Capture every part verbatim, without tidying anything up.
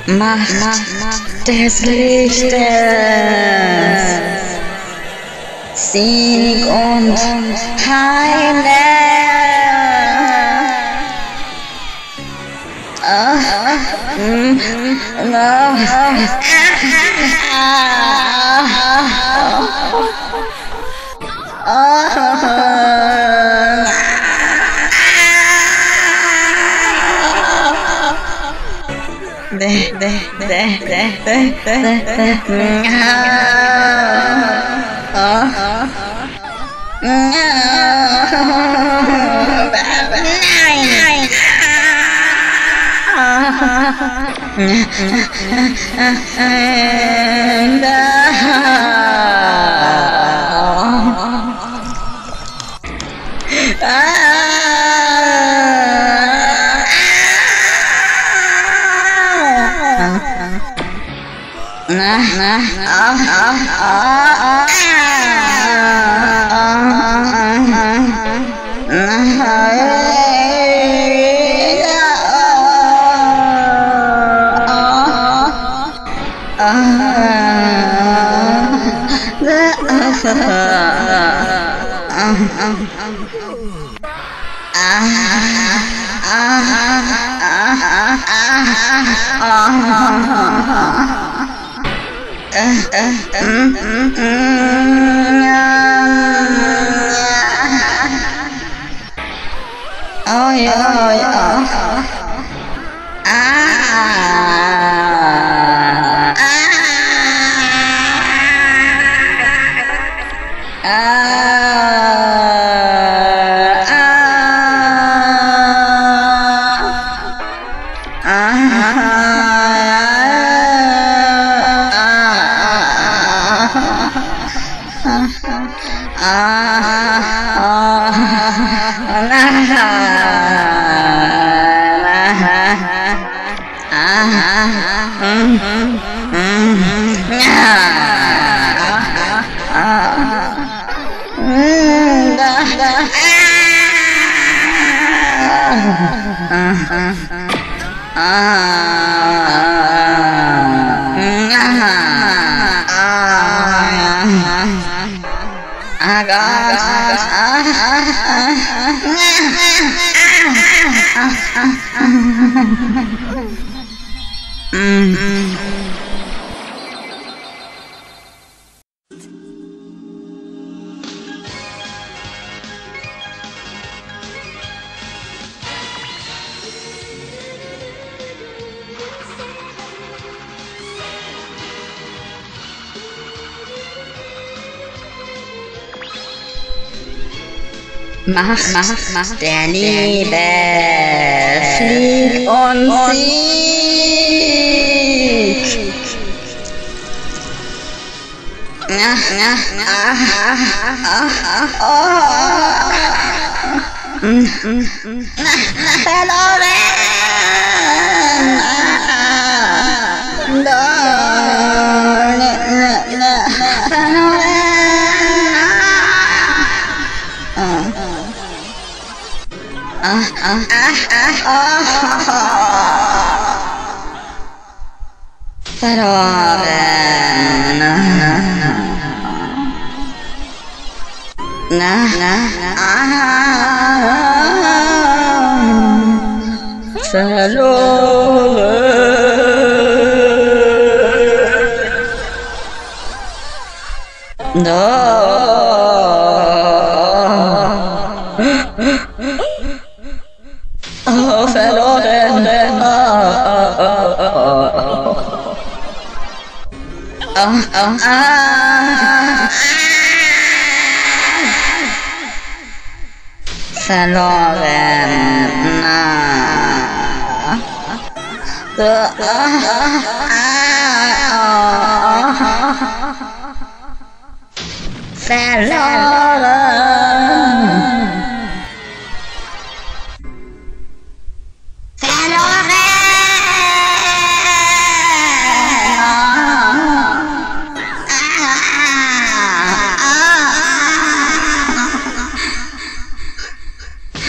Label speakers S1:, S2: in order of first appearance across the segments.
S1: Macht, Macht des Lichtes, Sieg und Heile. De, de, de, de, de, de, de. Oh yeah, yeah. Macht, Macht, Macht der Liebe, Flieg und Sieg. Ja, ja, ah, ah, ah, oh. mm, mm, mm. Verloren. Ah, ah, ah, ah, verloren. Na, na, ah, verloren. No. Oh, verloren. Oh, oh, oh, oh. Oh, oh, ah. Verloren.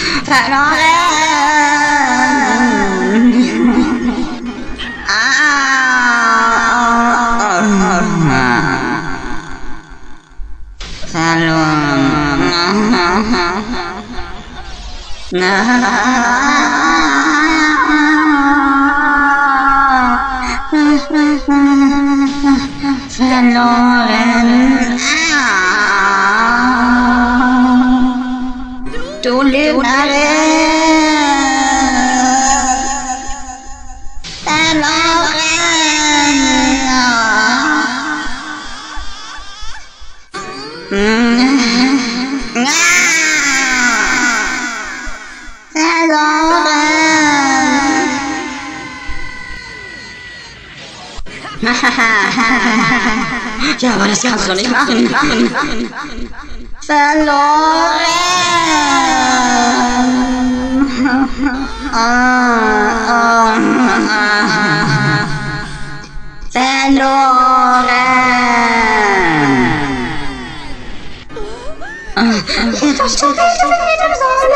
S1: Verloren. Ah. Na, verloren. Du Lügnerin. Verloren.
S2: Ja, aber das kannst du doch nicht machen.
S1: Verloren. Verloren. Jetzt schon wieder mit dem Sonne.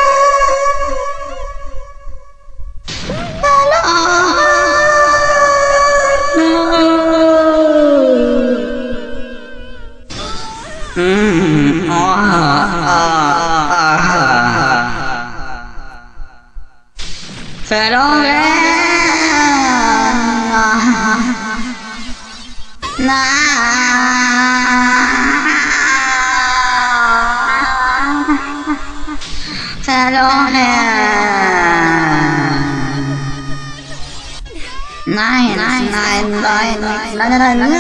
S2: Mm. Oh.
S1: Verloren. Na. Verloren. Nein, nein, nein, nein, nein, nein, nein, nein.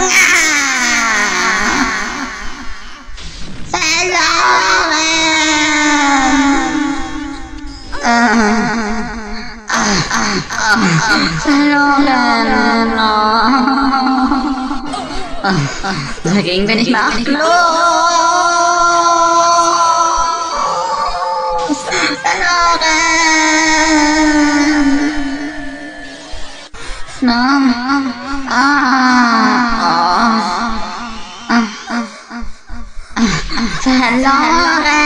S1: Verloren.
S2: Dagegen bin ich machtlos.
S1: Verloren. Na, verloren.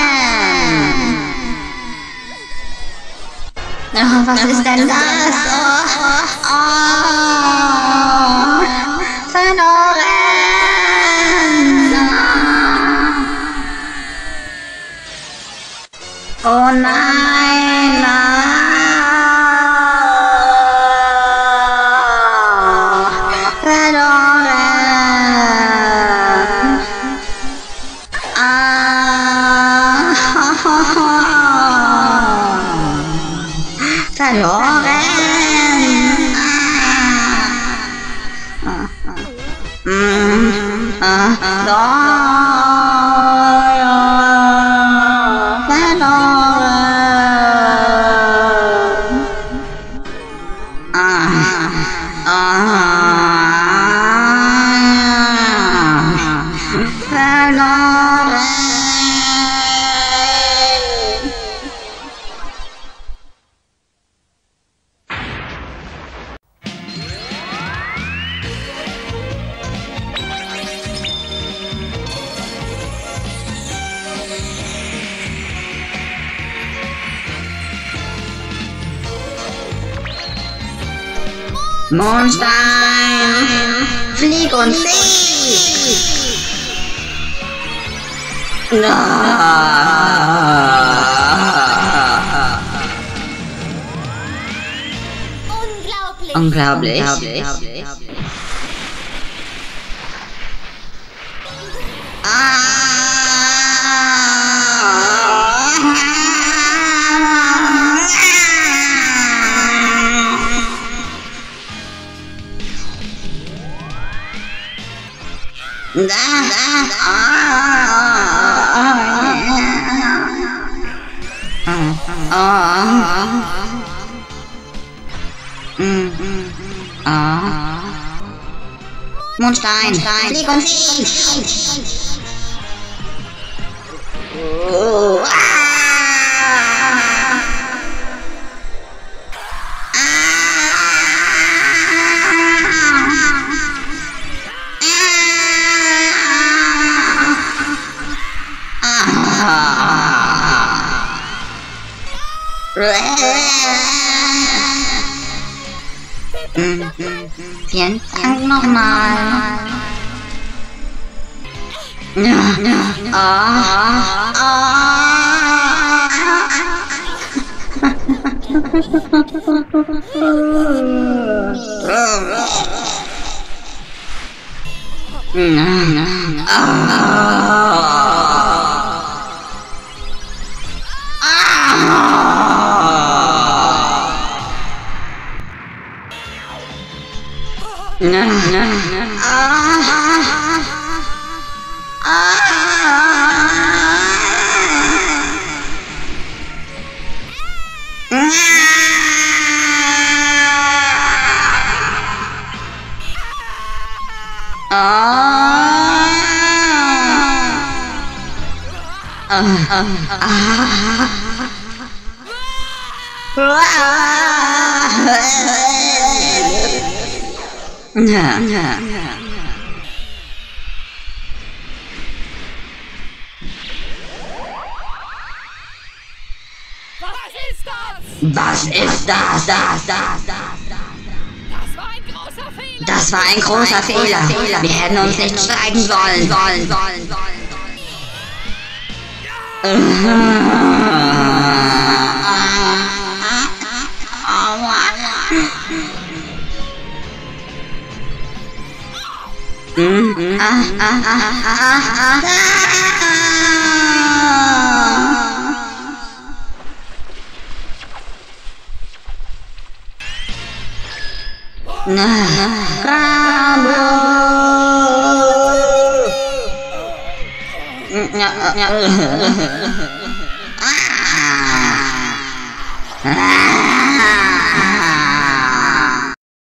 S1: Oh, was ist denn das? Oh, oh, oh. Verloren. Oh nein, verloren. Ah, verloren. Mm, ah, verloren. Ah, ah, verloren. Mondstein, flieg und flieg!
S2: Unglaublich.
S1: Unglaublich. Da, da, ah, ah, ah, Mondstein, flieg und flieg. Oh, ah. Vielen Dank nochmal. Ja, ja. Ah, ah,
S2: Was ist das? Das, das, das, das war ein großer Fehler. Wir hätten uns nicht streiten sollen, sollen, sollen, sollen. Ah!